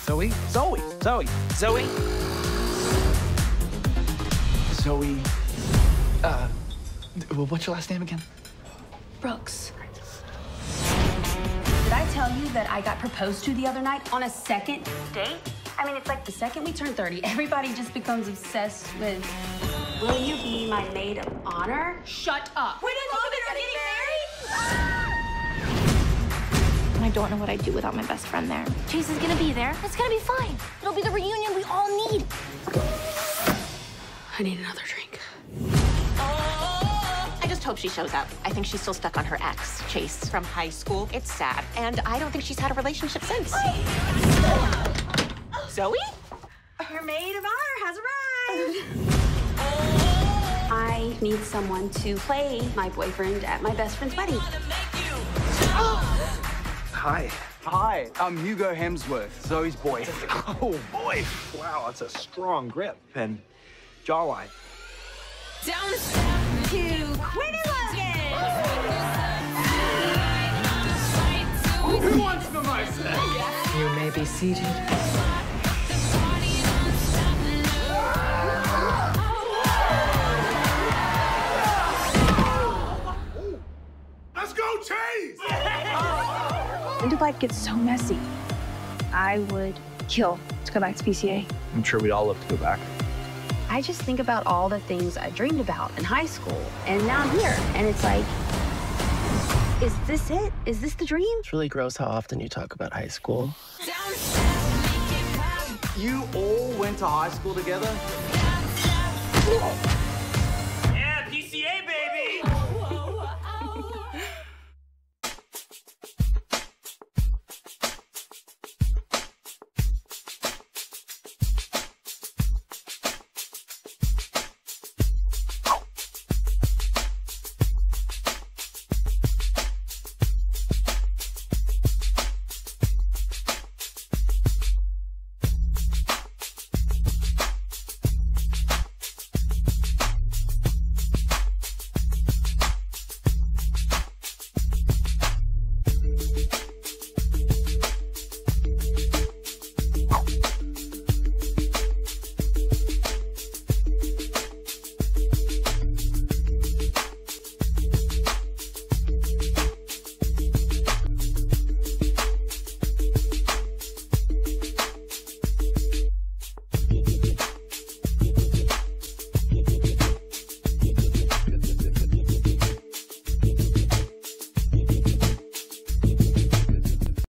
Zoe? Zoe! Zoe! Zoe! Zoe... what's your last name again? Brooks. Did I tell you that I got proposed to the other night on a second date? I mean, it's like the second we turn 30, everybody just becomes obsessed with, will you be my maid of honor? Shut up. We didn't know we were getting married? I don't know what I'd do without my best friend there. Chase is gonna be there. It's gonna be fine. It'll be the reunion we all need. I need another drink. I just hope she shows up. I think she's still stuck on her ex, Chase, from high school. It's sad. And I don't think she's had a relationship since. Zoe? Your maid of honor has arrived. I need someone to play my boyfriend at my best friend's wedding. Hi. Hi, I'm Hugo Hemsworth, Zoe's boy. Oh, boy. Wow, that's a strong grip and jawline. Down to Quinny Logan. Who wants the most? You may be seated. Let's go, Chase! When did life get so messy? I would kill to go back to PCA. I'm sure we'd all love to go back. I just think about all the things I dreamed about in high school, and now I'm here, and it's like, is this it? Is this the dream? It's really gross how often you talk about high school. You all went to high school together?